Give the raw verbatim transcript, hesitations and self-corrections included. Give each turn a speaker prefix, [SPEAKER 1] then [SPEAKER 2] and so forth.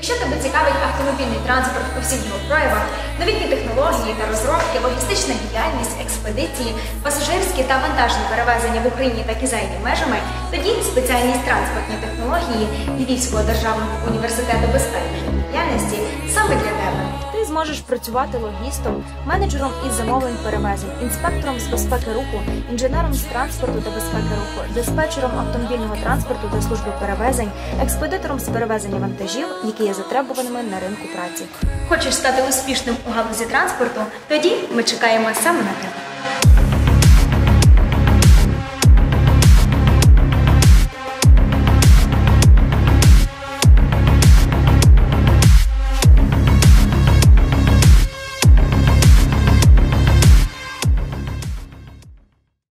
[SPEAKER 1] Якщо тебе цікавить автомобільний транспорт у всіх його проявах, новітні технології та розробки, логістична діяльність, експедиції, пасажирські та вантажні перевезення в Україні та і за її межами, тоді спеціальність транспортні технології Львівського державного університету безпеки та діяльності саме для тебе.
[SPEAKER 2] Ти зможеш працювати логістом, менеджером із замовлень перевезень, інспектором з безпеки руху, інженером з транспорту та безпеки руху, диспетчером автомобільного транспорту та служби перевезень, експедитором з перевезення вантажів, які є затребуваними на ринку праці.
[SPEAKER 1] Хочеш стати успішним у галузі транспорту? Тоді ми чекаємо саме на тебе.